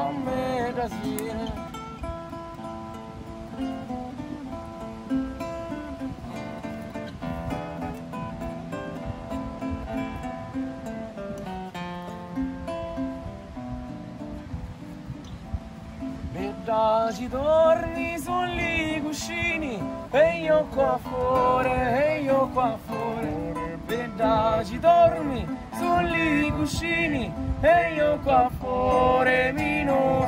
fammi rasire. Ci dormi sugli cuscini e io qua fuori, e io qua fuori. Ci dormi sugli cuscini e io qua fuori. Mino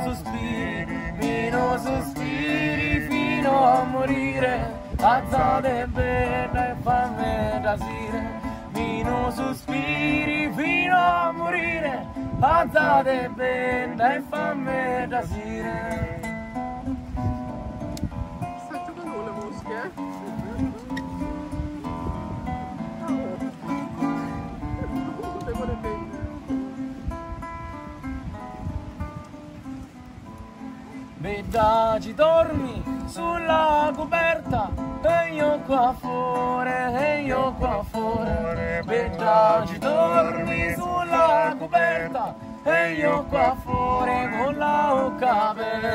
sospiri fino a morire. Alzate bene e fammi rasire. Mino sospiri fino a morire. Alzate bene e fammi rasire. Ci dormi sulla coperta e io qua fuori, e io qua fuori. Ci dormi sulla coperta e io qua fuori con la bocca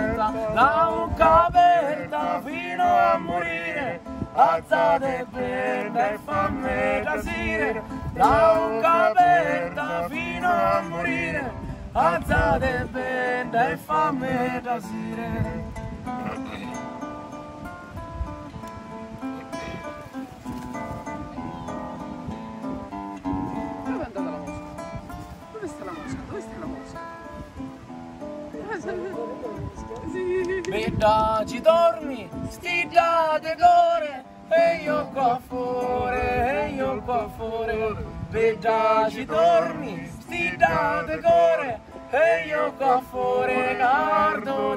aperta fino a morire. Alzate bene e fammi rasire, la bocca aperta fino a morire. Alzate bene e fammi rasire. Dove è andata la mosca? Dove sta la mosca? Dove sta la mosca? Ci dormi, stilla de core, e io qua fuori, e io qua fuori. Ci dormi, stilla de core, e io qua fuori. Ardo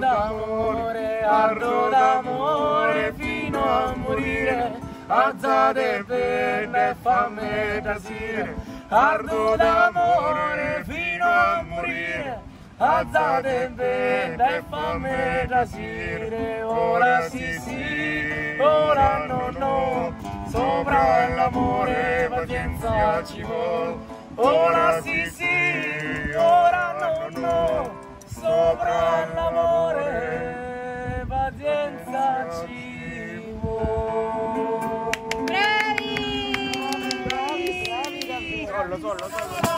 d'amore fino a morire. Alzate bene e fammi rasire. Ardo d'amore fino a morire. Alzate bene e fammi rasire. Ora sì, ora no, sopra l'amore pazienza ci vuole. Ora sì, ora no, sopra l'amore pazienza ci vuole. Bravi! Sollo.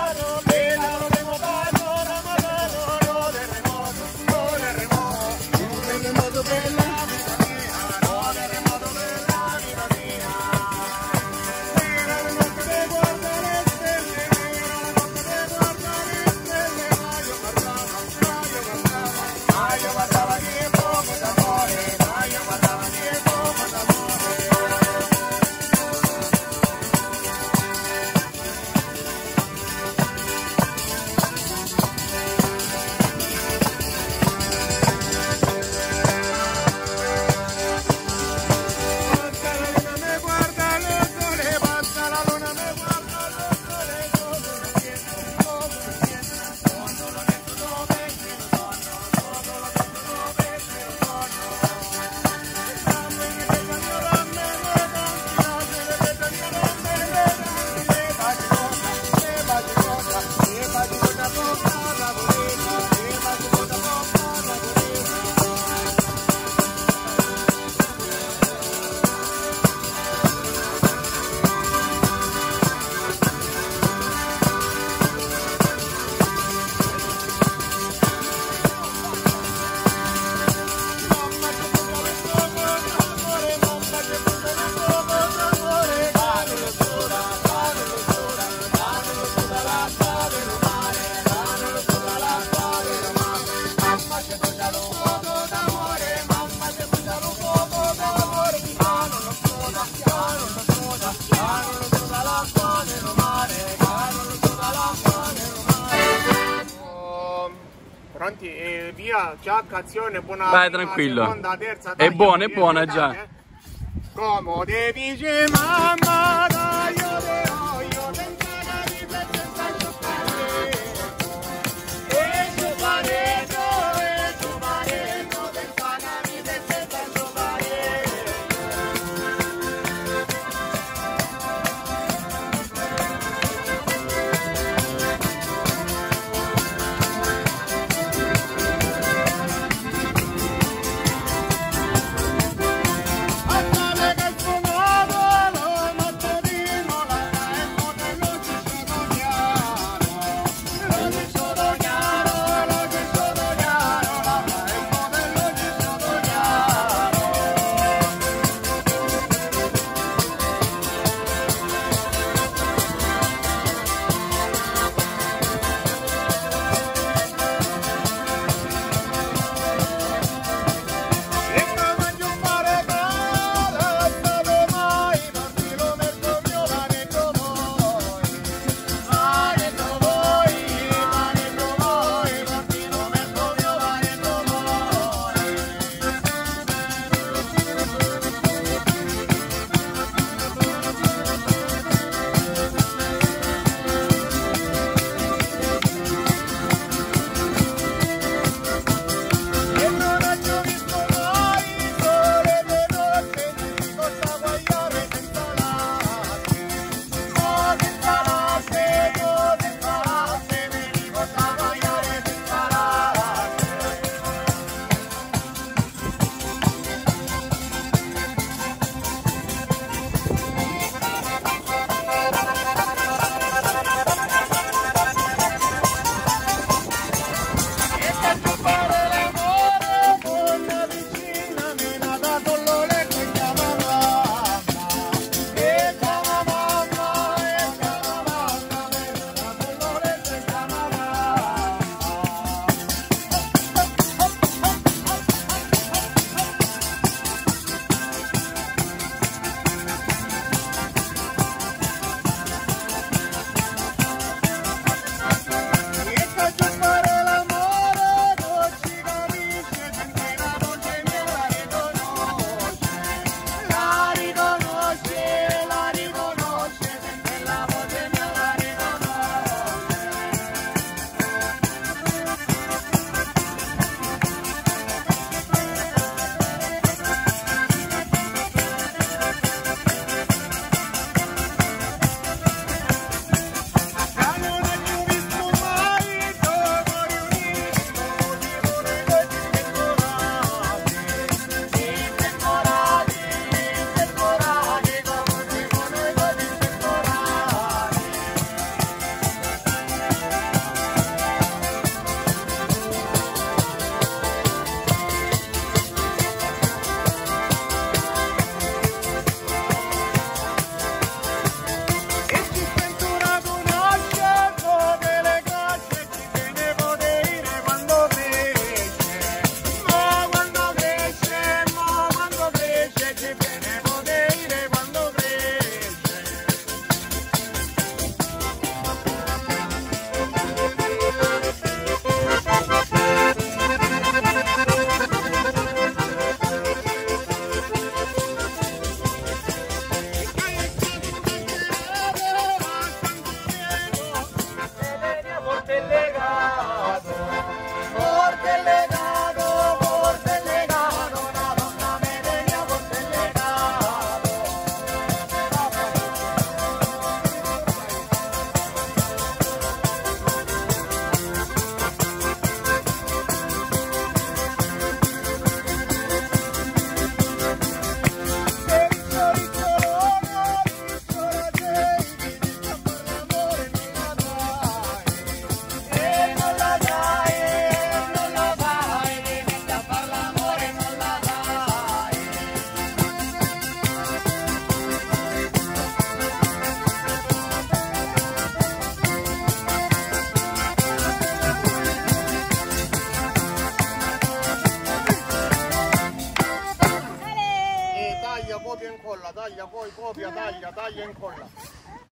Pronti? E via, giacca, azione, buona. Vai prima, tranquillo. Seconda, terza, È buona già. Come te dice mamma, dai, io te voglio pensare a riflettere senza fare. E tu pareto, pensare a riflettere senza fare. taglia, poi copia, taglia, taglia e incolla.